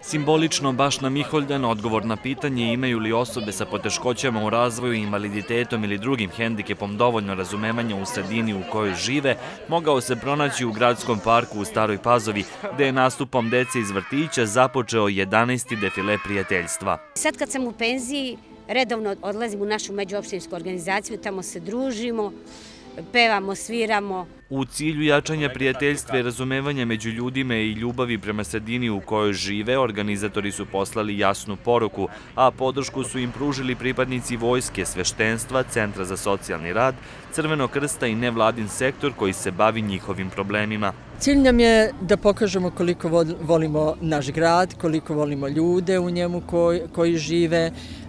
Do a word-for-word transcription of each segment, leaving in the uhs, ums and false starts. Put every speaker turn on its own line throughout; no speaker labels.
Simbolično baš na Miholjdan odgovor na pitanje imaju li osobe sa poteškoćama u razvoju, invaliditetom ili drugim hendikepom dovoljno razumevanja u sredini u kojoj žive, mogao se pronaći u gradskom parku u Staroj Pazovi, gde je nastupom dece iz vrtića započeo jedanaesti defile prijateljstva.
Sad kad sam u penziji, redovno odlazim u našu međuopštinsku organizaciju, tamo se družimo, pevamo, sviramo.
U cilju jačanja prijateljstva i razumevanja među ljudima i ljubavi prema sredini u kojoj žive, organizatori su poslali jasnu poruku, a podršku su im pružili pripadnici vojske, sveštenstva, Centra za socijalni rad, Crvenog krsta i nevladin sektor koji se bavi njihovim problemima.
Cilj nam je da pokažemo koliko volimo naš grad, koliko volimo ljude u njemu koji, koji žive,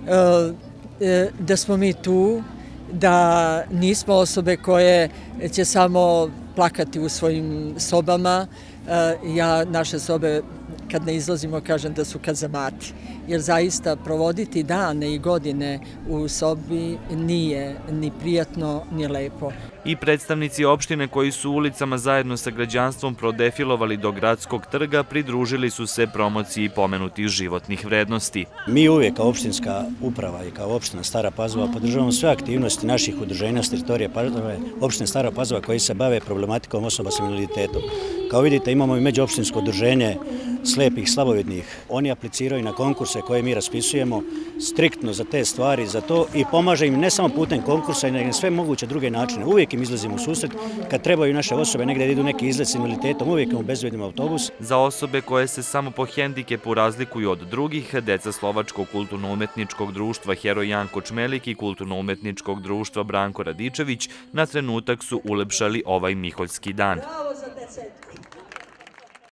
da smo mi tu, da nismo osobe koje će samo plakati u svojim sobama. Ja naše sobe kad ne izlazimo kažem da su kazamati, jer zaista provoditi dane i godine u sobi nije ni prijatno ni lepo.
I predstavnici opštine koji su ulicama zajedno sa građanstvom prodefilovali do gradskog trga pridružili su se promociji pomenutih životnih vrednosti.
Mi uvijek kao opštinska uprava i kao opština Stara Pazova podržavamo sve aktivnosti naših udruženja s teritorija Pazove, opštine Stara Pazova koji se bave problematikom osoba s invaliditetom. Kao vidite imamo i međuopštinsko udruženje slepih, slabovidnih. Oni apliciraju na konkurse koje mi raspisujemo striktno za te stvari, za to i pomaže im ne samo putem konkursa, nego na sve moguće druge načine. Uvijek im izlazimo u susret. Kad trebaju naše osobe negdje da idu neki izlet s invaliditetom, uvijek im obezbedimo autobus.
Za osobe koje se samo po hendikepu razlikuju od drugih, deca Slovačkog kulturno-umetničkog društva Heroj Janko Čmelik i kulturno-umetničkog društva Branko Radičević na trenutak su ulepšali ovaj Miholjski dan.